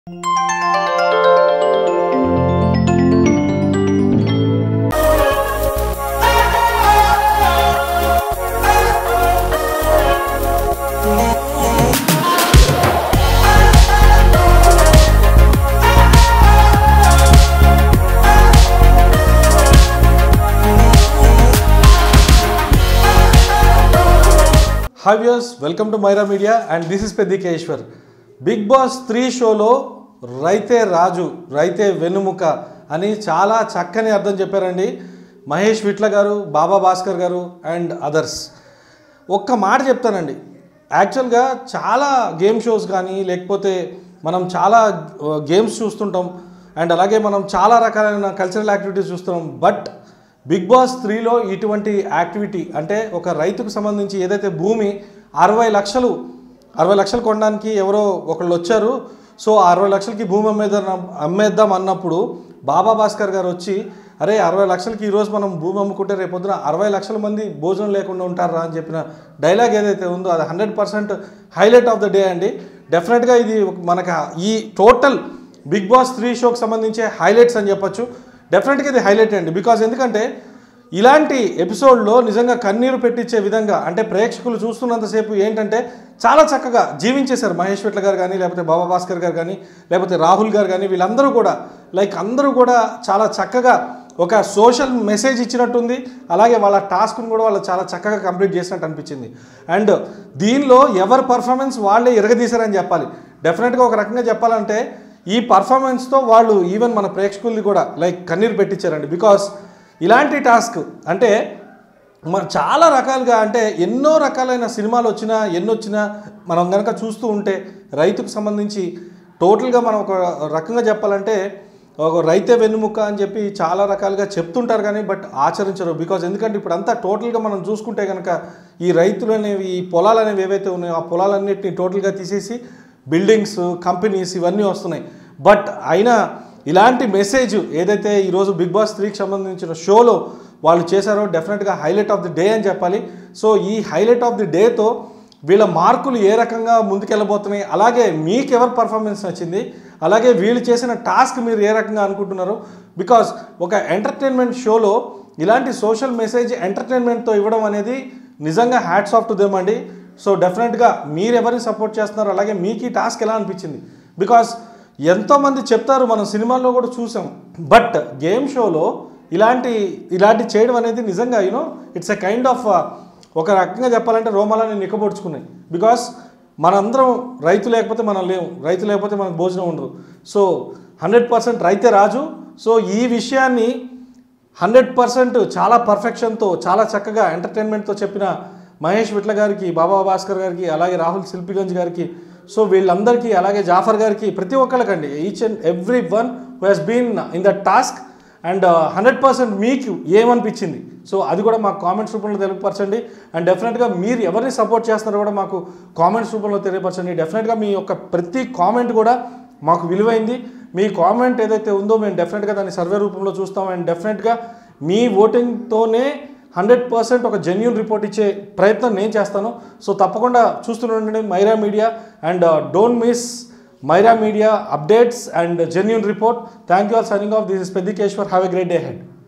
Hi viewers, welcome to Myra Media and this is Peddi Keshwar. Big Boss 3 షోలో రైతే రాజు రైతే వెన్నుముక అని చాలా చక్కని అర్థం చెప్పారండి మహేష్ విట్ల గారు, బాబా భాస్కర్ గారు అండ్ అదర్స్. ఒక్క మాట చెప్తానండి, యాక్చువల్గా చాలా గేమ్ షోస్ కానీ లేకపోతే మనం చాలా గేమ్స్ చూస్తుంటాం అండ్ అలాగే మనం చాలా రకాలైన కల్చరల్ యాక్టివిటీస్ చూస్తున్నాం. బట్ బిగ్ బాస్ 3లో ఇటువంటి యాక్టివిటీ అంటే ఒక రైతుకు సంబంధించి ఏదైతే భూమి 60 లక్షలు కొనడానికి ఎవరో ఒకళ్ళు వచ్చారు. సో 60 లక్షలకి భూమి అమ్మేద్దాం అన్నప్పుడు బాబా భాస్కర్ గారు వచ్చి అరే 60 లక్షలకి ఈరోజు మనం భూమి అమ్ముకుంటే రేపొద్దున 60 లక్షల మంది భోజనం లేకుండా ఉంటారా అని చెప్పిన డైలాగ్ ఏదైతే ఉందో అది 100% హైలైట్ ఆఫ్ ద డే అండి. డెఫినెట్గా ఇది మనకు ఈ టోటల్ బిగ్ బాస్ 3 షోకి సంబంధించే హైలైట్స్ అని చెప్పొచ్చు. డెఫినెట్గా ఇది హైలైట్ అండి. బికాజ్ ఎందుకంటే ఇలాంటి ఎపిసోడ్లో నిజంగా కన్నీరు పెట్టించే విధంగా అంటే ప్రేక్షకులు చూస్తున్నంతసేపు ఏంటంటే చాలా చక్కగా జీవించేశారు మహేష్ విట్ల గారు కానీ లేకపోతే బాబా భాస్కర్ గారు కానీ లేకపోతే రాహుల్ గారు కానీ వీళ్ళందరూ కూడా అందరూ కూడా చాలా చక్కగా ఒక సోషల్ మెసేజ్ ఇచ్చినట్టుంది. అలాగే వాళ్ళ టాస్క్ను కూడా వాళ్ళు చాలా చక్కగా కంప్లీట్ చేసినట్టు అనిపించింది. అండ్ దీనిలో ఎవరి పర్ఫార్మెన్స్ వాళ్ళే ఎరగదీశారని చెప్పాలి. డెఫినెట్గా ఒక రకంగా చెప్పాలంటే ఈ పర్ఫార్మెన్స్తో వాళ్ళు ఈవెన్ మన ప్రేక్షకుల్ని కూడా కన్నీరు పెట్టించారండి. బికాస్ ఇలాంటి టాస్క్ అంటే మన చాలా రకాలుగా అంటే ఎన్నో రకాలైన సినిమాలు వచ్చినా మనం కనుక చూస్తూ ఉంటే రైతుకు సంబంధించి టోటల్గా మనం ఒక రకంగా చెప్పాలంటే ఒక రైతే వెన్నుముక్క అని చెప్పి చాలా రకాలుగా చెప్తుంటారు కానీ బట్ ఆచరించరు. బికాజ్ ఎందుకంటే ఇప్పుడు అంతా టోటల్గా మనం చూసుకుంటే కనుక ఈ రైతులు అనేవి ఈ పొలాలు అనేవి ఏవైతే ఉన్నాయో ఆ పొలాలన్నింటినీ టోటల్గా తీసేసి బిల్డింగ్స్, కంపెనీస్ ఇవన్నీ వస్తున్నాయి. బట్ అయినా ఇలాంటి మెసేజ్ ఏదైతే ఈరోజు బిగ్ బాస్ 3కి సంబంధించిన షోలో వాళ్ళు చేశారో డెఫినెట్గా హైలైట్ ఆఫ్ ది డే అని చెప్పాలి. సో ఈ హైలైట్ ఆఫ్ ది డేతో వీళ్ళ మార్కులు ఏ రకంగా ముందుకెళ్ళబోతున్నాయి, అలాగే మీకు ఎవరి పర్ఫార్మెన్స్ నచ్చింది, అలాగే వీళ్ళు చేసిన టాస్క్ మీరు ఏ రకంగా అనుకుంటున్నారు. బికాస్ ఒక ఎంటర్టైన్మెంట్ షోలో ఇలాంటి సోషల్ మెసేజ్ ఎంటర్టైన్మెంట్తో ఇవ్వడం అనేది నిజంగా హ్యాట్స్ ఆఫ్ టు దెమ్ అండి. సో డెఫినెట్గా మీరు ఎవరిని సపోర్ట్ చేస్తున్నారు, అలాగే మీకు ఈ టాస్క్ ఎలా అనిపించింది. బికాస్ ఎంతోమంది చెప్తారు, మనం సినిమాల్లో కూడా చూసాం. బట్ గేమ్ షోలో ఇలాంటి చేయడం అనేది నిజంగా ఇట్స్ ఎ కైండ్ ఆఫ్ ఒక రకంగా చెప్పాలంటే రోమాలని నిక్కబొడుచుకున్నాయి. బికాస్ మనందరం రైతు లేకపోతే మనం లేవు, రైతు లేకపోతే మనకు భోజనం ఉండదు. సో 100% రైతే రాజు. సో ఈ విషయాన్ని 100% చాలా పర్ఫెక్షన్తో చాలా చక్కగా ఎంటర్టైన్మెంట్తో చెప్పిన మహేష్ విట్ల గారికి, బాబా భాస్కర్ గారికి, అలాగే రాహుల్ సిల్పిగంజ్ గారికి, సో వీళ్ళందరికీ, అలాగే జాఫర్ గారికి, ప్రతి ఒక్కరికండి each and every one who has been in the task. And 100% మీకు ఏమనిపించింది సో అది కూడా మాకు కామెంట్స్ రూపంలో తెలియపరచండి. అండ్ డెఫినెట్గా మీరు ఎవరిని సపోర్ట్ చేస్తున్నారో కూడా మాకు కామెంట్స్ రూపంలో తెలియపరచండి. డెఫినెట్గా మీ యొక్క ప్రతి కామెంట్ కూడా మాకు విలువైంది. మీ కామెంట్ ఏదైతే ఉందో మేము డెఫినెట్గా దాన్ని సర్వే రూపంలో చూస్తాం. అండ్ డెఫినెట్గా మీ ఓటింగ్తోనే 100% ఒక జెన్యూన్ రిపోర్ట్ ఇచ్చే ప్రయత్నం నేను చేస్తాను. సో తప్పకుండా చూస్తుండండి Myra media and don't miss Myra Media updates and genuine report. Thank you all signing off. This is Peddi Keshwar. Have a great day ahead.